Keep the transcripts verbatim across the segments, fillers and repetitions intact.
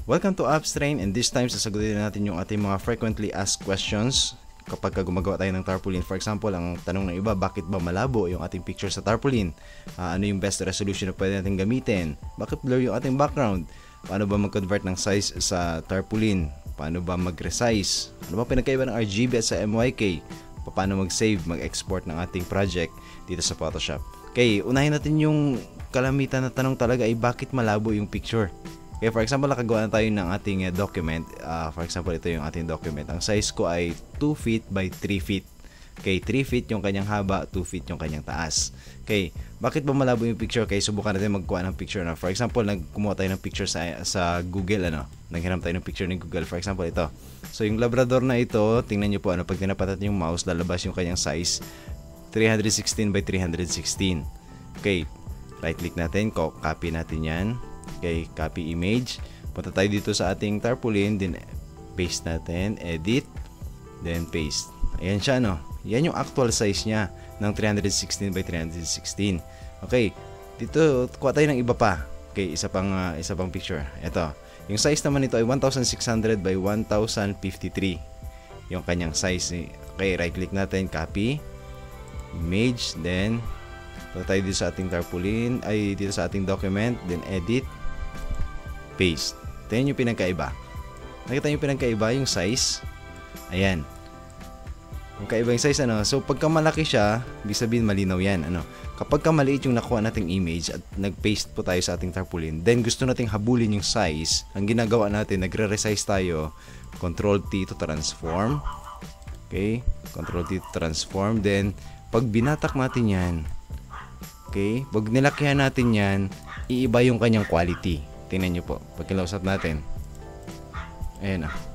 Welcome to Upstrain, and this time sasagutin natin yung ating mga frequently asked questions kapag gumagawa tayo ng tarpaulin. For example, ang tanong ng iba, bakit ba malabo yung ating picture sa tarpaulin? Uh, ano yung best resolution na pwede natin gamitin? Bakit blur yung ating background? Paano ba mag-convert ng size sa tarpaulin? Paano ba mag-resize? Ano ba pinagkaiba ng R G B at sa M Y K? Paano mag-save, mag-export ng ating project dito sa Photoshop? Okay, unahin natin yung kalamitan na tanong talaga ay bakit malabo yung picture? Okay, for example, nakagawa na tayo ng ating uh, document. Uh, for example, ito yung ating document. Ang size ko ay two feet by three feet. Okay, three feet yung kanyang haba, two feet yung kanyang taas. Okay, bakit ba malabo yung picture? Okay, subukan natin magkuha ng picture na. For example, nagkumuha tayo ng picture sa, sa Google, ano? Naghiram tayo ng picture ni Google. For example, ito. So, yung Labrador na ito, tingnan nyo po, ano, pag tinapat natin yung mouse, lalabas yung kanyang size, three sixteen by three sixteen. Okay, right-click natin, copy natin yan. Okay, copy image. Punta tayo dito sa ating tarpaulin, then paste natin, edit, then paste. Ayan siya, no? Yan yung actual size niya ng three sixteen by three sixteen. Okay, dito kuha tayo ng iba pa. Okay, isa pang uh, isa pang picture. Ito. Yung size naman nito ay sixteen hundred by ten fifty-three. Yung kanyang size. Okay, right click natin, copy image, then punta tayo dito sa ating tarpaulin, ay dito sa ating document, then edit, paste. Ito yung pinagkaiba. Nakita yung pinagkaiba, yung size. Ayan. Yung kaiba yung size, ano. So, pagka malaki siya, ibig sabihin malinaw yan, ano. Kapag ka maliit yung nakuha nating image at nag-paste po tayo sa ating tarpaulin, then gusto nating habulin yung size, ang ginagawa natin, nagre-resize tayo, control T to transform. Okay? control T to transform. Then, pag binatak natin yan, okay, pag nilakihan natin yan, iiba yung kanyang quality. Tingnan nyo po, pag kilausap natin, ayan, ah.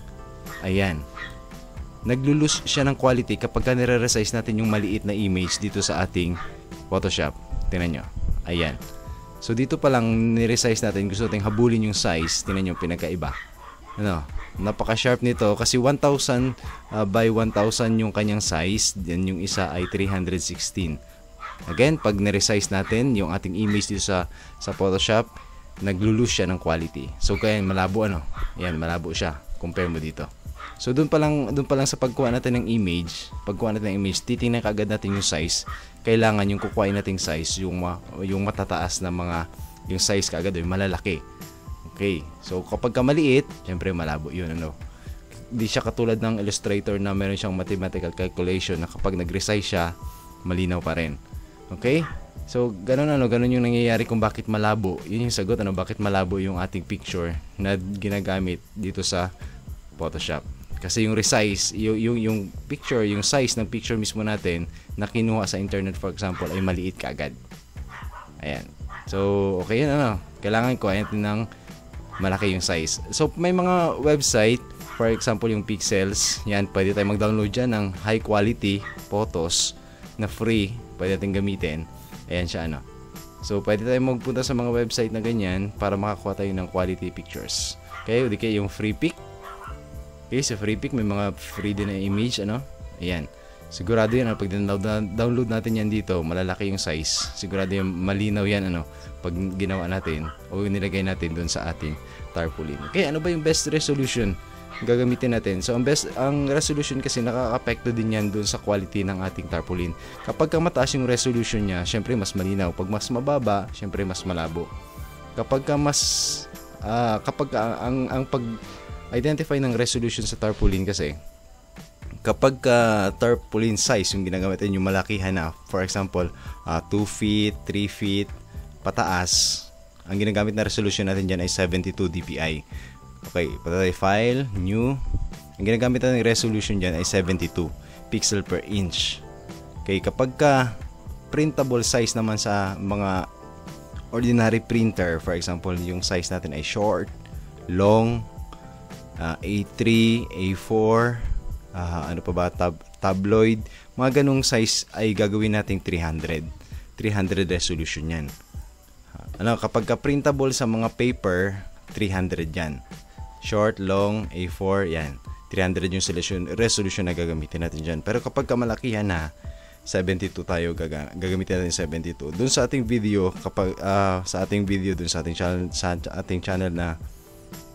Ayan, naglulus siya ng quality kapag nire-resize natin yung maliit na image dito sa ating Photoshop. Tingnan nyo, ayan. So dito pa lang nire-resize natin, gusto natin habulin yung size. Tingnan nyo, pinagkaiba, ano, napaka-sharp nito kasi one thousand uh, by one thousand yung kanyang size, then yung isa ay three sixteen. Again, pag niresize natin yung ating image dito sa, sa Photoshop, naglulus siya ng quality. So, kaya malabo, ano? Yan, malabo siya. Compare mo dito. So, doon pa lang, doon pa lang sa pagkuha natin ng image, pagkuha natin ng image, titingnan kaagad natin yung size. Kailangan yung kukuhain nating size, yung, yung matataas na mga, yung size kaagad, yung malalaki. Okay. So, kapag ka maliit, syempre malabo yun, ano? Hindi siya katulad ng Illustrator na meron siyang mathematical calculation na kapag nag-resize siya, malinaw pa rin. Okay? So, ganun ano, ganun yung nangyayari kung bakit malabo. Yun yung sagot, ano, bakit malabo yung ating picture na ginagamit dito sa Photoshop. Kasi yung resize, yung, yung, yung picture, yung size ng picture mismo natin na kinuha sa internet, for example, ay maliit kaagad. Ayan. So, okay yun, ano. Kailangan ko natin ng malaki yung size. So, may mga website, for example, yung Pixels. Yan, pwede tayo mag-download dyan ng high quality photos na free. Pwede natin gamitin. Ayan siya, ano. So, pwede tayo magpunta sa mga website na ganyan para makakuha tayo ng quality pictures. Okay, hindi kayo yung free pick. Okay, sa free pick, may mga free din na image, ano. Ayan. Sigurado yan, ano, pag download natin yan dito, malalaki yung size. Sigurado yung malinaw yan, ano, pag ginawa natin o nilagay natin doon sa ating tarpaulin. Okay, ano ba yung best resolution gagamitin natin? So, ang best, ang resolution kasi nakaka-apekto din yan doon sa quality ng ating tarpaulin. Kapag ka mataas yung resolution niya, syempre mas malinaw. Pag mas mababa, syempre mas malabo. Kapag ka mas, uh, kapag ka, ang, ang pag-identify ng resolution sa tarpaulin kasi, kapag uh, tarpaulin size yung ginagamit natin, yung malakihan na, for example, uh, two feet, three feet, pataas, ang ginagamit na resolution natin dyan ay seventy-two D P I. Okay, punta tayo file, new. Ang ginagamit natin ng resolution dyan ay seventy-two pixel per inch. Okay, kapag ka printable size naman sa mga ordinary printer, for example, yung size natin ay short, long, uh, A three, A four, uh, ano pa ba, tab tabloid, mga ganung size ay gagawin nating three hundred. three hundred resolution yan. Ano, kapag ka printable sa mga paper, three hundred yan. Short, long, A four, yan. three hundred yung resolution, resolution na gagamitin natin dyan. Pero kapag kamalakihan na, seventy-two tayo, gaga, gagamitin natin seventy-two. Doon sa ating video, kapag, uh, sa ating video, doon sa ating channel, sa ating channel na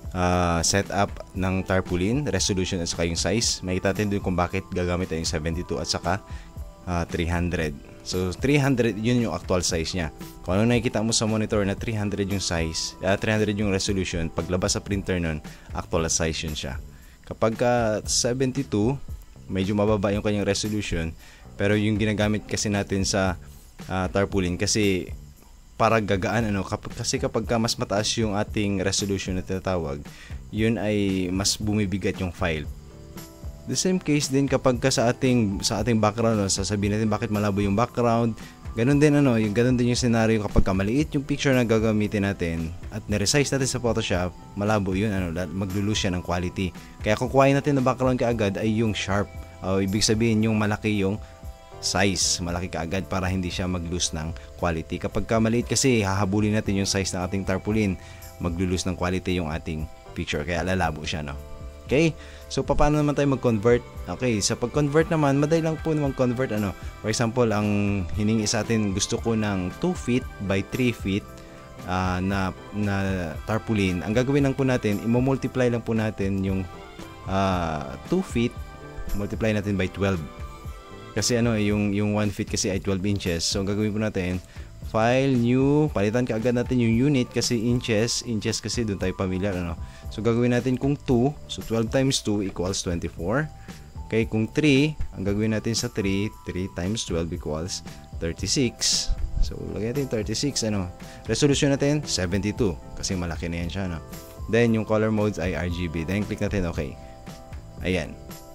uh, setup ng tarpaulin, resolution at saka yung size. Makita natin doon kung bakit gagamit tayo yung seventy-two at saka uh, three hundred. So three hundred, yun yung actual size niya. Kung ano nakikita mo sa monitor na three hundred yung size, uh, three hundred yung resolution, paglabas sa printer nun, actual size yun siya. Kapag uh, seventy-two, medyo mababa yung kanyang resolution, pero yung ginagamit kasi natin sa uh, tarpaulin kasi para gagaan, ano, kapag, kasi kapag ka mas mataas yung ating resolution na tinatawag, yun ay mas bumibigat yung file. The same case din kapag ka sa ating sa ating background, no, sasabihin natin bakit malabo yung background. Ganun din ano, yung ganun din yung scenario kapag ka maliit yung picture na gagamitin natin at ni-resize natin sa Photoshop, malabo yun, ano, maglo-lose siya ng quality. Kaya kung kuhain natin na background kaagad ay yung sharp. Uh, ibig sabihin yung malaki yung size, malaki kaagad para hindi siya mag-lose ng quality. Kapag ka maliit kasi hahabulin natin yung size ng ating tarpaulin, maglo-lose ng quality yung ating picture, kaya lalabo siya, no? Okay, so paano naman tayo mag-convert? Okay, sa pag-convert naman, madali lang po naman convert, ano. For example, ang hiningi sa atin, gusto ko ng two feet by three feet uh, na, na tarpaulin. Ang gagawin lang po natin, i-multiply lang po natin yung uh, two feet, multiply natin by twelve. Kasi ano, yung, yung one feet kasi ay twelve inches. So, ang gagawin po natin, file, new, palitan ka agad natin yung unit kasi inches, inches kasi doon tayo familiar, ano. So, gagawin natin kung two, so twelve times two equals twenty-four. Okay, kung three, ang gagawin natin sa three, three times twelve equals thirty-six. So, lagyan natin thirty-six, ano. Resolution natin, seventy-two, kasi malaki na yan siya, no. Then, yung color modes ay R G B. Then, click natin, okay. Ayan.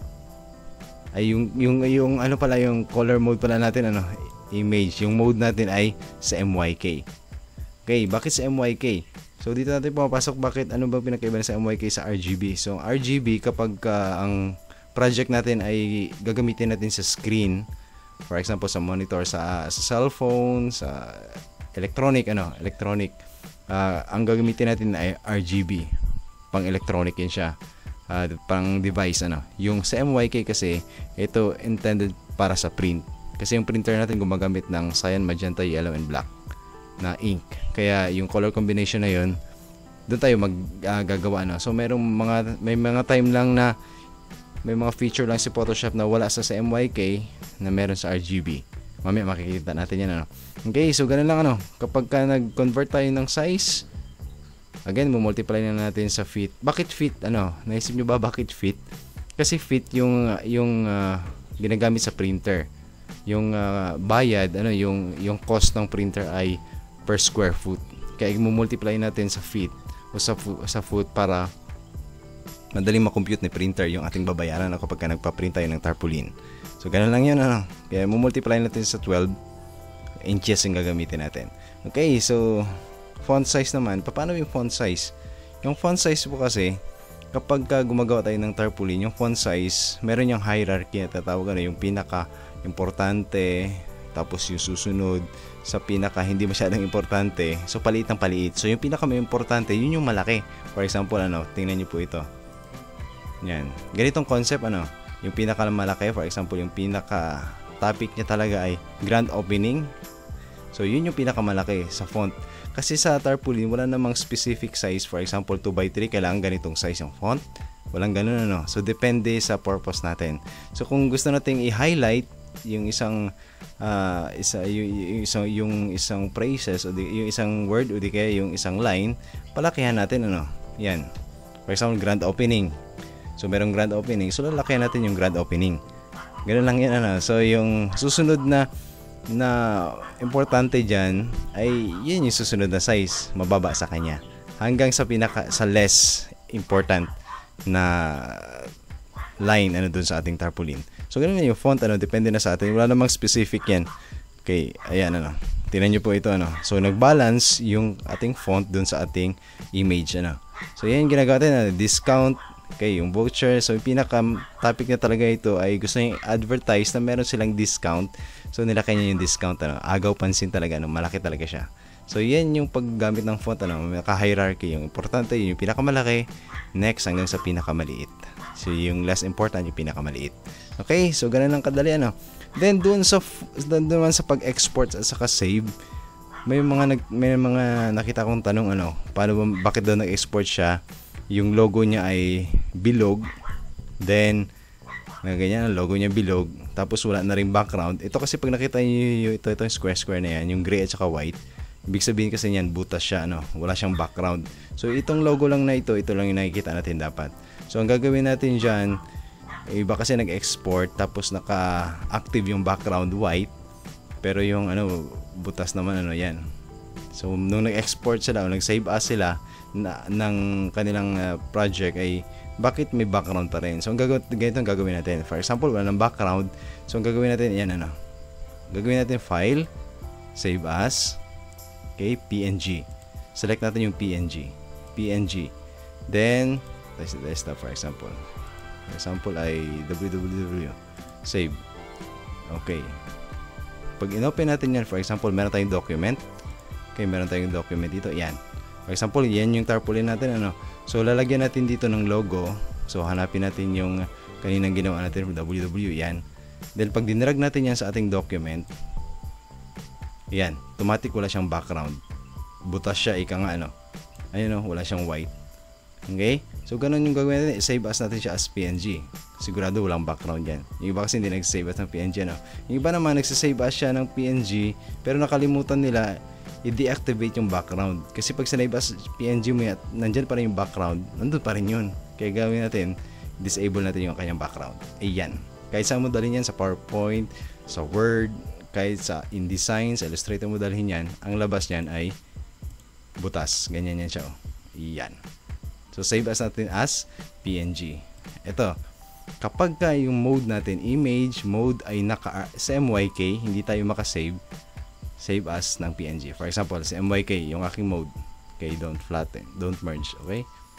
Ay, yung, yung, yung, ano pala, yung color mode pala natin, ano, image. Yung mode natin ay sa M Y K. Okay, bakit sa M Y K? So, dito natin pumapasok bakit, ano ba pinakaiba sa M Y K sa R G B? So, R G B, kapag uh, ang project natin ay gagamitin natin sa screen, for example, sa monitor, sa, sa cellphone, sa electronic, ano, electronic, uh, ang gagamitin natin ay R G B. Pang electronic yun siya. Uh, pang device, ano. Yung sa M Y K kasi, ito intended para sa print. Kasi yung printer natin gumagamit ng cyan, magenta, yellow, and black na ink. Kaya yung color combination na yun, doon tayo maggagawa, uh, no? So merong mga, may mga time lang na may mga feature lang si Photoshop na wala sa sa M Y K na meron sa R G B. Mamaya makikita natin yan, ano. Okay, so ganun lang, ano. Kapag ka nag-convert tayo ng size, again, multiply na natin sa feet. Bakit feet? Ano? Naisip nyo ba bakit feet? Kasi feet yung yung uh, ginagamit sa printer. Yung uh, bayad, ano, yung yung cost ng printer ay per square foot. Kaya i-multiply natin sa feet o sa sa foot para madaling ma-compute ni printer yung ating babayaran na kapag ka nagpa-print tayo ng tarpaulin. So ganun lang 'yun, ano. Kaya i-multiply natin sa twelve inches yung gagamitin natin. Okay, so font size naman. Paano yung font size? Yung font size po kasi, kapag ka gumagawa tayo ng tarpaulin, yung font size, meron yung hierarchy na tatawag, ano, yung pinaka-importante, tapos yung susunod sa pinaka hindi masyadong importante. So, paliit ng paliit. So, yung pinaka-importante, yun yung malaki. For example, ano, tingnan nyo po ito. Yan. Ganitong concept, ano, yung pinaka-malaki, for example, yung pinaka-topic niya talaga ay grand opening. So, yun yung pinakamalaki sa font. Kasi sa tarpaulin, wala namang specific size. For example, two by three, kailangan ganitong size yung font. Walang ganun, ano. So, depende sa purpose natin. So, kung gusto nating i-highlight yung isang uh, isa, yung, yung, isang, yung isang phrases o di, yung isang word o di kaya yung isang line, palakihan natin, ano. Yan. For example, grand opening. So, merong grand opening. So, lalakihan natin yung grand opening. Ganun lang yan, ano. So, yung susunod na na importante dyan ay yun yung susunod na size, mababa sa kanya hanggang sa pinaka sa less important na line, ano, dun sa ating tarpaulin. So ganun yung font, ano, depende na sa atin, wala namang specific yan. Okay, ayan, ano, tingnan nyo po ito, ano. So nag-balance yung ating font dun sa ating image, ano. So yan yung ginagawa natin, ano, discount. Okay, yung voucher. So, yung pinaka-topic na talaga ito ay gusto nyo advertise na meron silang discount. So, nilakay niya yung discount, ano. Agaw pansin talaga, ano. Malaki talaga siya. So, yan yung paggamit ng font, ano. Naka-hierarchy. Yung importante, yung pinakamalaki. Next, hanggang sa pinakamaliit. So, yung less important, yung pinakamaliit. Okay, so, ganun lang kadali, ano. Then, doon sa, doon naman sa pag-export at saka save, may mga, nag, may mga nakita kong tanong, ano. Paano, bakit daw nag-export siya yung logo niya ay bilog, then na ganyan ang logo niya bilog, tapos wala na rin background. Ito kasi pag nakita niyo ito, ito yung square square na yan, yung gray at saka white, ibig sabihin kasi niyan butas siya, ano, wala siyang background. So itong logo lang na ito, ito lang yung nakikita natin dapat. So ang gagawin natin diyan, iba kasi nag-export tapos naka-active yung background white, pero yung ano butas naman, ano yan. So nung nag-export sila o nag-save as sila na, ng kanilang uh, project ay bakit may background pa rin? So ang gagawin, ganito ang gagawin natin. For example, wala ng background. So ang gagawin natin, yan ano. Gagawin natin file, save as, okay, P N G. Select natin yung P N G. P N G. Then, desktop for example. For example ay www. Save. Okay. Pag inopen natin yan, for example, meron tayong document. Okay, meron tayong document dito. Yan. For example, yan yung tarpaulin natin, ano. So lalagyan natin dito ng logo. So hanapin natin yung kaninang ginawa natin W W, yan. Then pag dinrag natin yan sa ating document, yan, automatic wala siyang background. Butas siya, ika nga ano. Ayun oh, wala siyang white. Okay? So ganun yung gagawin natin, save as natin siya as P N G. Sigurado walang background yan. Yung iba kasi hindi nag-save as ng P N G, ano. Yung iba naman nagsasave as siya ng P N G, pero nakalimutan nila i-deactivate yung background. Kasi pag sinave as P N G mo yan, nandyan pa rin yung background, nandun pa rin yun. Kaya gawin natin, disable natin yung kanyang background. Ayan. Kahit saan mo dalhin yan, sa PowerPoint, sa Word, kahit sa InDesign, sa Illustrator mo dalhin yan, ang labas niyan ay butas. Ganyan yan siya. Oh. Ayan. So save as natin as P N G. Ito, kapag ka yung mode natin, image mode ay naka sa M Y K, hindi tayo makasave, save as ng P N G. For example, sa M Y K, yung aking mode. Okay, don't flatten, don't merge. Okay?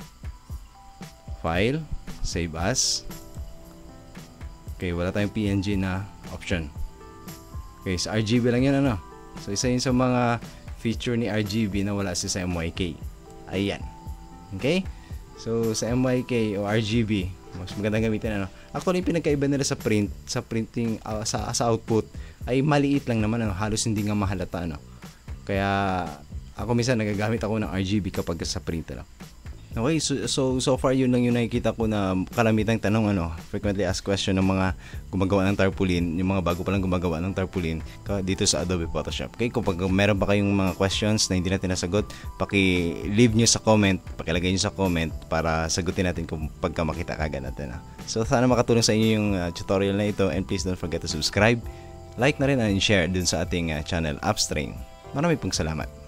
File, save as. Okay, wala tayong P N G na option. Okay, sa R G B lang yan, ano. So, isa yun sa mga feature ni R G B na wala si sa M Y K. Ayan. Okay? So, sa M Y K o R G B, mas magandang gamitin, ano. Actually, yung pinagkaiba nila sa print, sa printing, uh, sa, sa output, ay maliit lang naman, ano, halos hindi nga mahalata, ano. Kaya ako minsan nagagamit ako ng R G B kapag sa print, ano. Okay, so, so so far yun lang yung nakikita ko na kalamitang tanong, ano, frequently asked question ng mga gumagawa ng tarpaulin, yung mga bago pa lang gumagawa ng tarpaulin dito sa Adobe Photoshop. Okay, kung pag meron pa kayong mga questions na hindi natin nasagot, paki-leave nyo sa comment, pakilagay nyo sa comment para sagutin natin kung pagka makita kagad natin. So sana makatulong sa inyo yung uh, tutorial na ito, and please don't forget to subscribe, like na rin and share dun sa ating uh, channel Upstrain. Maraming pong salamat.